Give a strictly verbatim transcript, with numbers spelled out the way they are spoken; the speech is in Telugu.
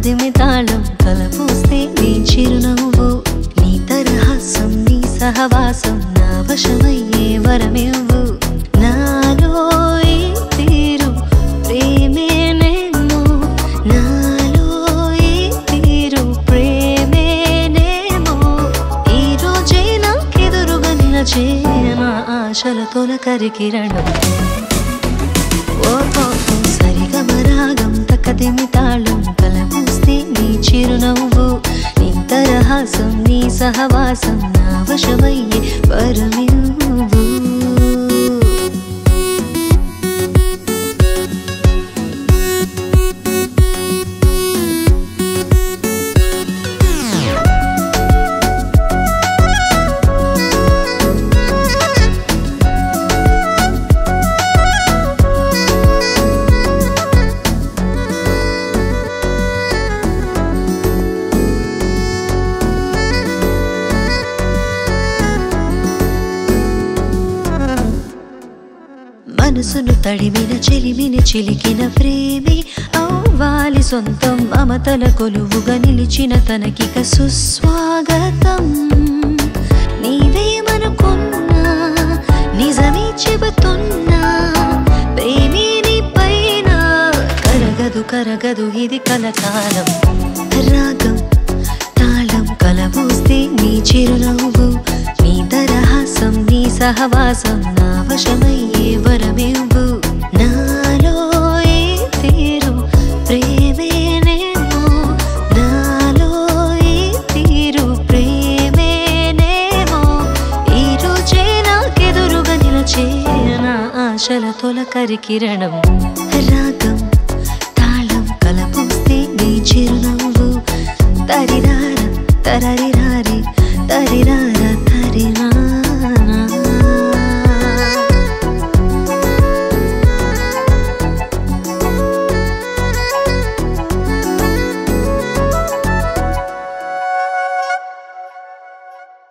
తకదిమి తాళం కలపోస్తే నీ చిరునవ్వు నీ తరహాసం నీ సహవాసం నా వశమయ్యే వరమివ్వు నాలో ఈ తీరు ప్రేమేనేమో నాలో ఈ తీరు ప్రేమేనేమో ఈ రోజే నాకెదురుగా నిలచే నా ఆశలతోల కరికిరణం ఓ సరిగమ రాగం తకదిమి తాళం కలబూస్తే నీ చిరునవ్వు నీ తరహాసం నీ సహవాసం నా వశమయ్యే వరమివ్వు మనసును తడిమిన చెలిమిని చిలికిన ప్రేమే అవ్వాలి సొంతం మమతల కొలువుగా నిలిచిన తనకిక సుస్వాగతం నీవేమనుకున్నా నిజమే చెబుతున్నా ప్రేమే నీ పైన కరగదు కరగదు ఇది కలకాలం రాగం తాళం కలబూస్తే నీ చిరునవ్వు నీ తరహాసం నీ సహవాసం నా వశమయ్యే వరమివ్వు నాలో ఏ తీరు ప్రేమేనేమో నాలో ఏ తీరు ప్రేమేనేమో ఈ రోజే నాకెదురుగా నిలచే నా ఆశలతోల కరికిరణం రాగం తాళం కలబూస్తే నీ చిరునవ్వు తరిరార తరరిరారి తరిరారి